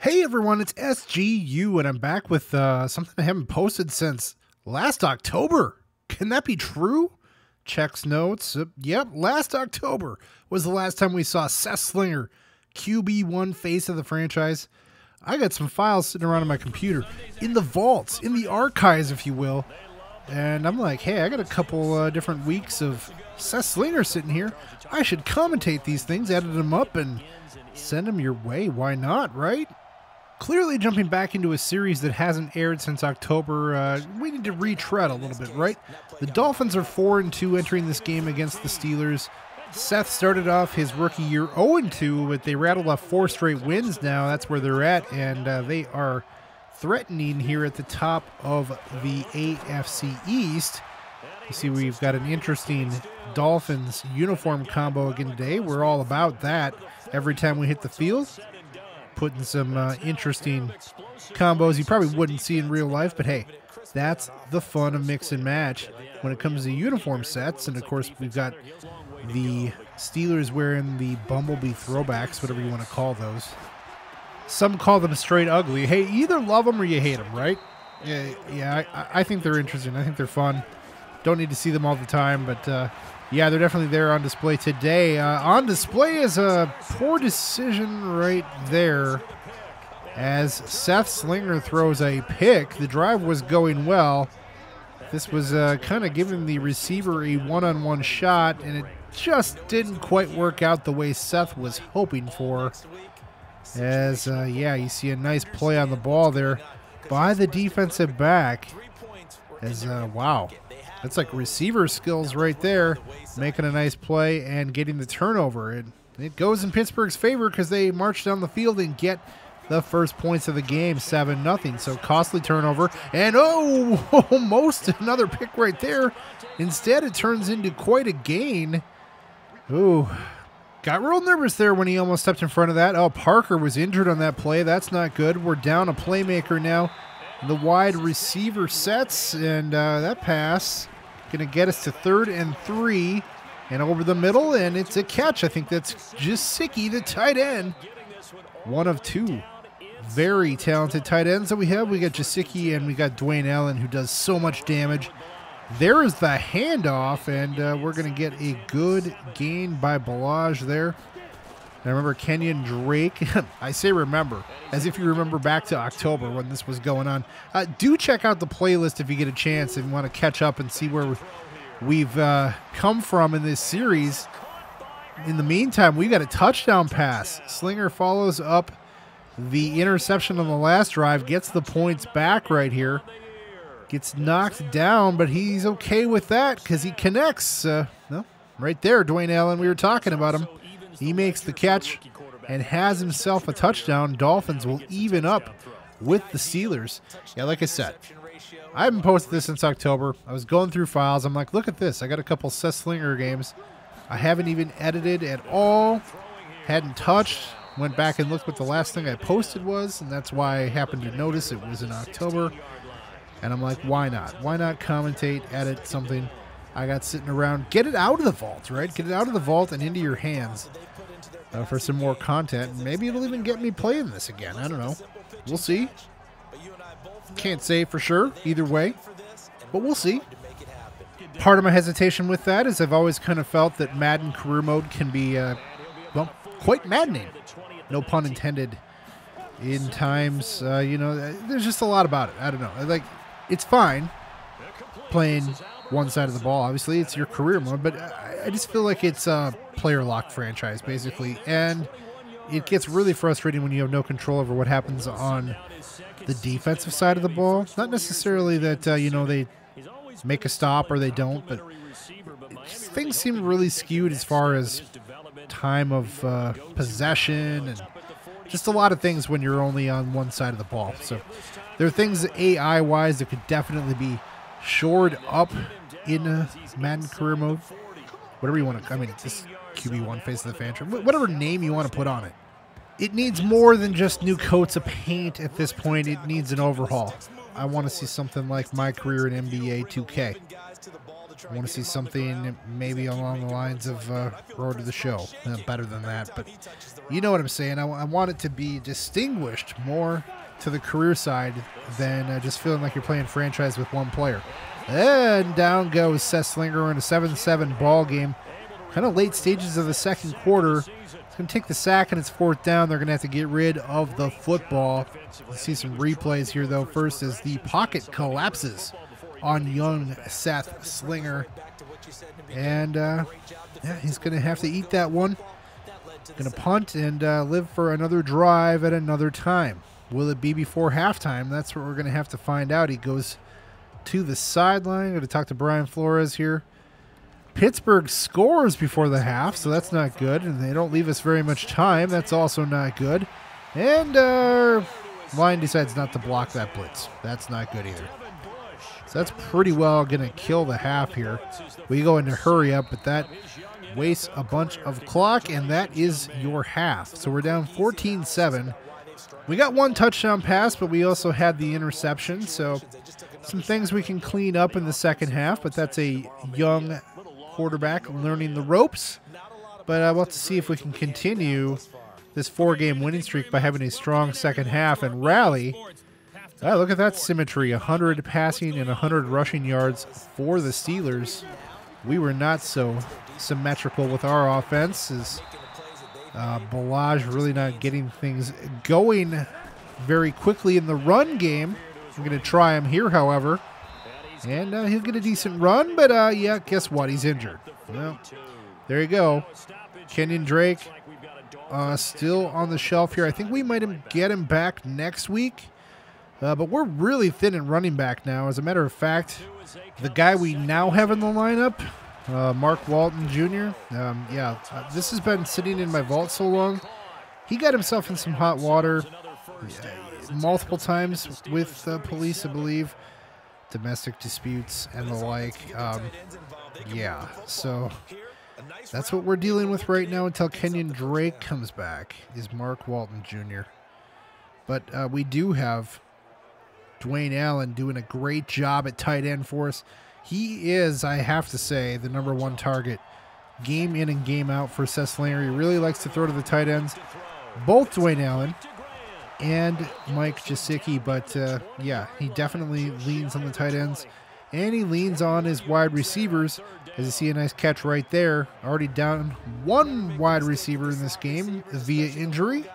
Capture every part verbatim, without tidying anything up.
Hey everyone, it's S G U, and I'm back with uh, something I haven't posted since last October. Can that be true? Checks notes. Uh, yep, last October was the last time we saw Seth Slinger, Q B one face of the franchise. I got some files sitting around on my computer, in the vaults, in the archives, if you will. And I'm like, hey, I got a couple uh, different weeks of Seth Slinger sitting here. I should commentate these things, edit them up, and send them your way. Why not, right? Clearly jumping back into a series that hasn't aired since October, uh, we need to retread a little bit, right? The Dolphins are four and two entering this game against the Steelers. Seth started off his rookie year oh and two, but they rattled off four straight wins now. That's where they're at, and uh, they are threatening here at the top of the A F C East. You see, we've got an interesting Dolphins uniform combo again today. We're all about that every time we hit the field. Putting some uh, interesting combos you probably wouldn't see in real life, but hey, that's the fun of mix and match when it comes to uniform sets. And of course, we've got the Steelers wearing the Bumblebee throwbacks, whatever you want to call those. Some call them straight ugly. Hey, you either love them or you hate them, right? Yeah, yeah. I, I think they're interesting. I think they're fun. Don't need to see them all the time, but uh, yeah, they're definitely there on display today. Uh, on display is a poor decision right there as Seth Slinger throws a pick. The drive was going well. This was uh, kind of giving the receiver a one-on-one shot, and it just didn't quite work out the way Seth was hoping for. As, uh, yeah, you see a nice play on the ball there by the defensive back. As, uh, wow. That's like receiver skills right there, making a nice play and getting the turnover. And it goes in Pittsburgh's favor because they march down the field and get the first points of the game, seven nothing. So costly turnover. And oh, almost another pick right there. Instead, it turns into quite a gain. Ooh, got real nervous there when he almost stepped in front of that. Oh, Parker was injured on that play. That's not good. We're down a playmaker now. The wide receiver sets, and uh, that pass going to get us to third and three, and over the middle, and it's a catch. I think that's Jasicki, the tight end. One of two very talented tight ends that we have. We got Jasicki, and we got Dwayne Allen, who does so much damage. There is the handoff, and uh, we're going to get a good gain by Balaj there. I remember Kenyon Drake. I say remember, as if you remember back to October when this was going on. Uh, do check out the playlist if you get a chance and want to catch up and see where we've uh, come from in this series. In the meantime, we got a touchdown pass. Slinger follows up the interception on the last drive, gets the points back right here. Gets knocked down, but he's okay with that because he connects. Uh, no, right there, Dwayne Allen, we were talking about him. He makes the catch and has himself a touchdown. Dolphins will even up with the Steelers. Yeah, like I said, I haven't posted this since October. I was going through files. I'm like, look at this. I got a couple Seth Slinger games. I haven't even edited at all. Hadn't touched. Went back and looked what the last thing I posted was, and that's why I happened to notice it was in October. And I'm like, why not? Why not commentate, edit something I got sitting around? Get it out of the vault, right? Get it out of the vault and into your hands uh, for some more content. Maybe it'll even get me playing this again. I don't know. We'll see. Can't say for sure either way, but we'll see. Part of my hesitation with that is I've always kind of felt that Madden career mode can be, uh, well, quite maddening. No pun intended. In times, uh, you know, there's just a lot about it. I don't know. Like, it's fine playing one side of the ball. Obviously, it's your career mode, but I just feel like it's a player lock franchise, basically. And it gets really frustrating when you have no control over what happens on the defensive side of the ball. Not necessarily that, uh, you know, they make a stop or they don't, but things seem really skewed as far as time of uh, possession and just a lot of things when you're only on one side of the ball. So there are things A I-wise that could definitely be shored up in uh, Madden career mode. Whatever you want to, I mean, this Q B one face of the franchise, whatever name you want to put on it. It needs more than just new coats of paint at this point. It needs an overhaul. I want to see something like my career in N B A two K. I want to see something maybe along the lines of uh, Road to the Show. Uh, better than that, but you know what I'm saying. I, I want it to be distinguished more to the career side than uh, just feeling like you're playing franchise with one player. And down goes Seth Slinger in a seven seven ball game. Kind of late stages of the second quarter. It's going to take the sack, and it's fourth down. They're going to have to get rid of the football. Let's see some replays here, though. First, as the pocket collapses on young Seth Slinger. And, uh, yeah, he's going to have to eat that one. Going to punt and uh, live for another drive at another time. Will it be before halftime? That's what we're going to have to find out. He goes to the sideline. Going to talk to Brian Flores here. Pittsburgh scores before the half, so that's not good. And they don't leave us very much time. That's also not good. And uh, line decides not to block that blitz. That's not good either. So that's pretty well going to kill the half here. We go into hurry up, but that wastes a bunch of clock, and that is your half. So we're down fourteen seven. We got one touchdown pass, but we also had the interception. So some things we can clean up in the second half, but that's a young quarterback learning the ropes. But I want to see if we can continue this four-game winning streak by having a strong second half and rally. Oh, look at that symmetry. one hundred passing and one hundred rushing yards for the Steelers. We were not so symmetrical with our offense. As uh, Balaj really not getting things going very quickly in the run game. I'm going to try him here, however. And uh, he'll get a decent run, but uh, yeah, guess what? He's injured. Well, there you go. Kenyon Drake uh, still on the shelf here. I think we might get him back next week. Uh, but we're really thin in running back now. As a matter of fact, the guy we now have in the lineup, uh, Mark Walton Junior, um, yeah, uh, this has been sitting in my vault so long. He got himself in some hot water uh, multiple times with uh, police, I believe. Domestic disputes and the like. Um, yeah, so that's what we're dealing with right now until Kenyon Drake comes back, is Mark Walton Junior But uh, we do have Dwayne Allen doing a great job at tight end for us. He is, I have to say, the number one target game in and game out for Seth Slinger. He really likes to throw to the tight ends. Both Dwayne Allen and Mike Gesicki, but uh, yeah, he definitely leans on the tight ends, and he leans on his wide receivers. As you see, a nice catch right there. Already down one wide receiver in this game via injury,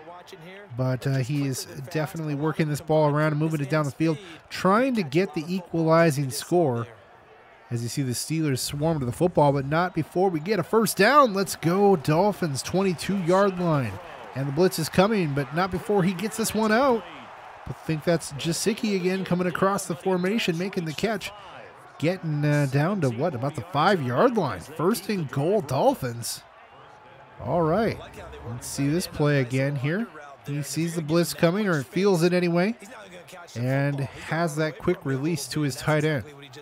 but uh, he is definitely working this ball around and moving it down the field, trying to get the equalizing score. As you see, the Steelers swarm to the football, but not before we get a first down. Let's go Dolphins, twenty-two yard line. And the blitz is coming, but not before he gets this one out. I think that's Gesicki again coming across the formation, making the catch. Getting uh, down to, what, about the five yard line. First and goal, Dolphins. All right. Let's see this play again here. He sees the blitz coming, or feels it anyway, and has that quick release to his tight end.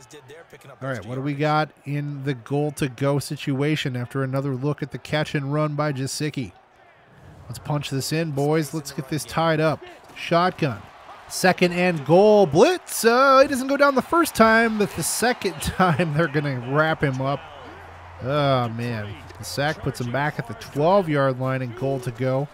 All right, what do we got in the goal-to-go situation after another look at the catch and run by Gesicki? Let's punch this in, boys. Let's get this tied up. Shotgun. Second and goal. Blitz. Uh, he doesn't go down the first time, but the second time they're going to wrap him up. Oh, man. The sack puts him back at the twelve yard line and goal to go.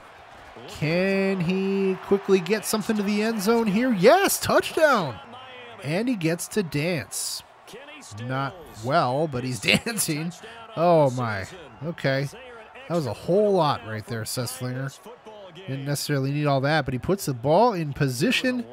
Can he quickly get something to the end zone here? Yes, touchdown. And he gets to dance. Not well, but he's dancing. Oh, my. Okay. That was a whole lot right there, Seth Slinger. Didn't necessarily need all that, but he puts the ball in position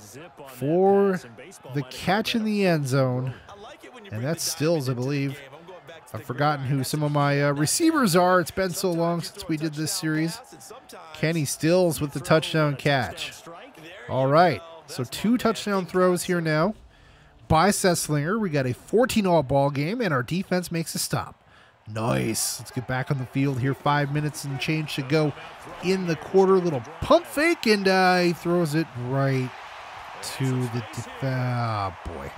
for the catch in the end zone. And that's Stills, I believe. I've forgotten who some of my uh, receivers are. It's been so long since we did this series. Kenny Stills with the touchdown catch. All right, so two touchdown throws here now by Seth Slinger. We got a fourteen all ball game, and our defense makes a stop. Nice. Let's get back on the field here. Five minutes and change to go in the quarter. Little pump fake, and uh, he throws it right to the... Ah, oh, boy.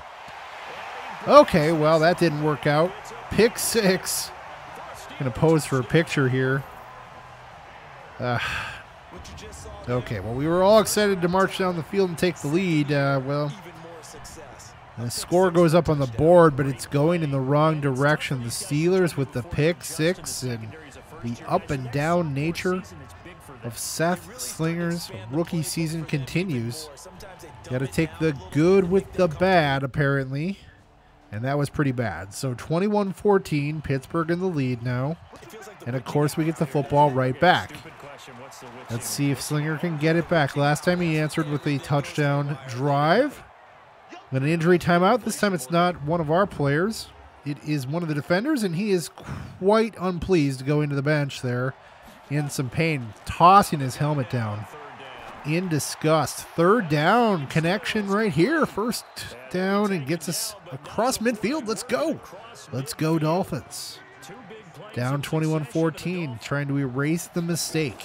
Okay, well, that didn't work out. Pick six. Going to pose for a picture here. Uh, okay, well, we were all excited to march down the field and take the lead. Uh, well, The score goes up on the board, but it's going in the wrong direction. The Steelers with the pick six, and the up and down nature of Seth Slinger's rookie season continues. Got to take the good with the bad, apparently. And that was pretty bad. So twenty-one fourteen, Pittsburgh in the lead now. And of course we get the football right back. Let's see if Slinger can get it back. Last time he answered with a touchdown drive. With an injury timeout. This time it's not one of our players. It is one of the defenders, and he is quite unpleased to go into the bench there in some pain, tossing his helmet down in disgust. Third down connection right here. First down, and gets us across midfield. Let's go. Let's go Dolphins. Down twenty-one fourteen, trying to erase the mistake.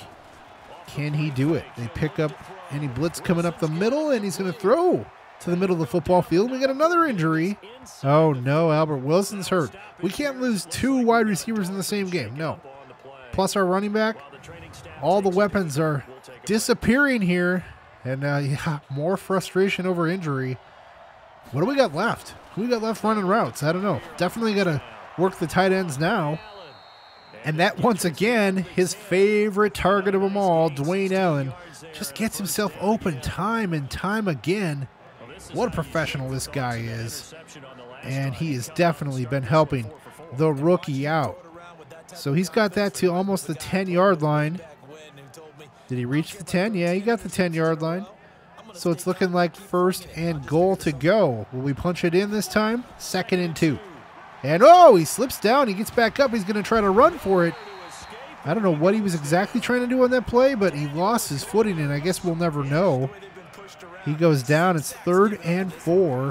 Can he do it? They pick up any blitz coming up the middle, and he's going to throw to the middle of the football field. We got another injury. Oh no, Albert Wilson's hurt. We can't lose two wide receivers in the same game. No. Plus our running back. All the weapons are disappearing here. And uh, yeah, more frustration over injury. What do we got left? Who we got left running routes? I don't know. Definitely got to work the tight ends now. And that, once again, his favorite target of them all, Dwayne Allen, just gets himself open time and time again. What a professional this guy is. And he has definitely been helping the rookie out. So he's got that to almost the ten-yard line. Did he reach the ten? Yeah, he got the ten-yard line. So it's looking like first and goal to go. Will we punch it in this time? Second and two. And oh, he slips down. He gets back up. He's going to try to run for it. I don't know what he was exactly trying to do on that play, but he lost his footing, and I guess we'll never know. He goes down. It's third and four.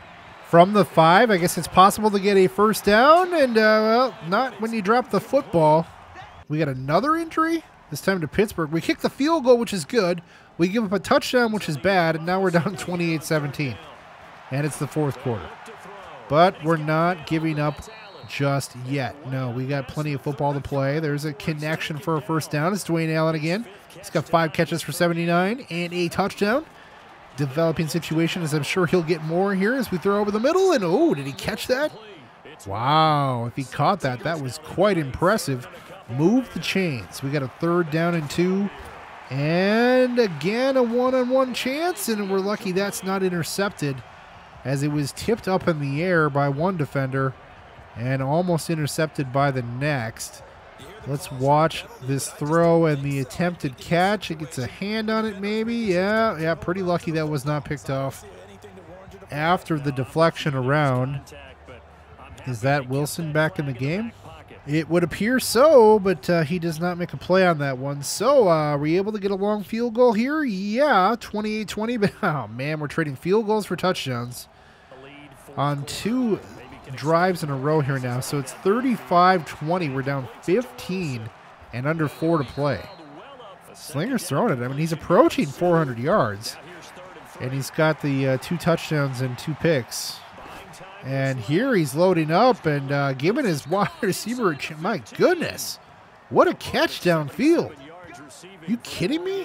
From the five, I guess it's possible to get a first down, and, uh, well, not when you drop the football. We got another injury, this time to Pittsburgh. We kick the field goal, which is good. We give up a touchdown, which is bad, and now we're down twenty-eight seventeen. And it's the fourth quarter. But we're not giving up just yet. No, we got plenty of football to play. There's a connection for a first down. It's Dwayne Allen again. He's got five catches for seventy-nine and a touchdown. Developing situation, as I'm sure he'll get more here as we throw over the middle. And oh, did he catch that? Wow, if he caught that, that was quite impressive. Move the chains. We got a third down and two. And again, a one-on-one chance. And we're lucky that's not intercepted, as it was tipped up in the air by one defender and almost intercepted by the next. Let's watch this throw and the attempted catch. It gets a hand on it maybe. Yeah, yeah, pretty lucky that was not picked off after the deflection around. Is that Wilson back in the game? It would appear so, but uh, he does not make a play on that one. So, uh, are we able to get a long field goal here? Yeah, twenty-eight twenty. But, oh, man, we're trading field goals for touchdowns on two drives in a row here now. So it's thirty-five twenty. We're down fifteen and under four to play. Slinger's throwing it. I mean, he's approaching four hundred yards. And he's got the uh, two touchdowns and two picks. And here he's loading up and uh, giving his wide receiver a ch- my goodness. What a catch downfield. You kidding me?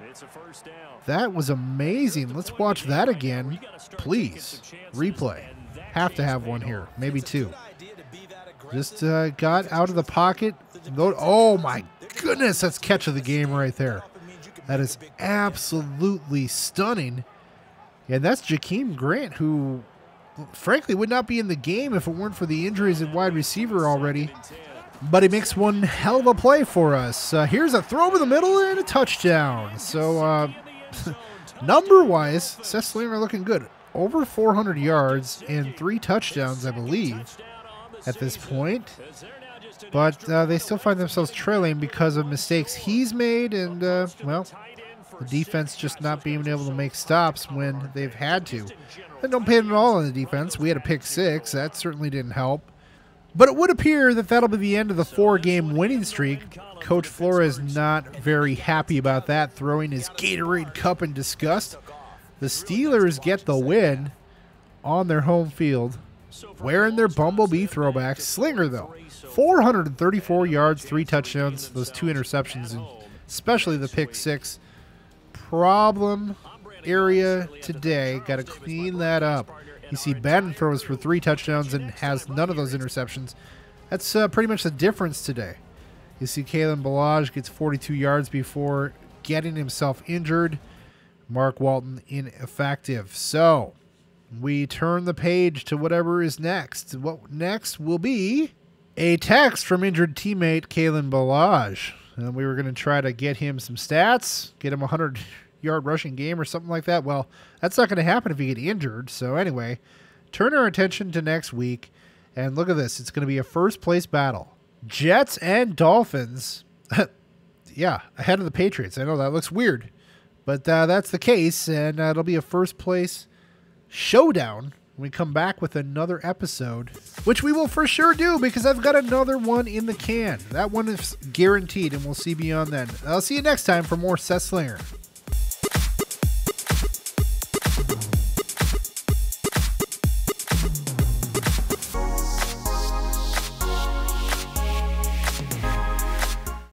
That was amazing. Let's watch that again. Please. Replay. Have to have one here. Maybe two. Just uh, got out of the pocket. Oh, my goodness. That's catch of the game right there. That is absolutely stunning. And that's Jakeem Grant, who, frankly, would not be in the game if it weren't for the injuries at wide receiver already. But he makes one hell of a play for us. Uh, here's a throw over the middle and a touchdown. So, uh, number-wise, Seth Slinger looking good. Over four hundred yards and three touchdowns, I believe, at this point. But uh, they still find themselves trailing because of mistakes he's made and, uh, well, the defense just not being able to make stops when they've had to. And don't pay it at all on the defense. We had a pick six. That certainly didn't help. But it would appear that that'll be the end of the four-game winning streak. Coach Flores not very happy about that, throwing his Gatorade cup in disgust. The Steelers get the win on their home field, wearing their Bumblebee throwbacks. Slinger, though, four hundred thirty-four yards, three touchdowns, those two interceptions, and especially the pick six. Problem area today. Got to clean that up. You see Madden throws for three touchdowns and has none of those interceptions. That's uh, pretty much the difference today. You see Kalen Ballage gets forty-two yards before getting himself injured. Mark Walton ineffective. So we turn the page to whatever is next. What next will be a text from injured teammate Kalen Ballage. And we were going to try to get him some stats, get him a hundred-yard rushing game or something like that. Well, that's not going to happen if you get injured. So anyway, turn our attention to next week. And look at this. It's going to be a first-place battle. Jets and Dolphins. Yeah, ahead of the Patriots. I know that looks weird. But uh, that's the case. And uh, it'll be a first-place showdown when we come back with another episode, which we will for sure do because I've got another one in the can. That one is guaranteed, and we'll see beyond then. I'll see you next time for more Seth Slinger.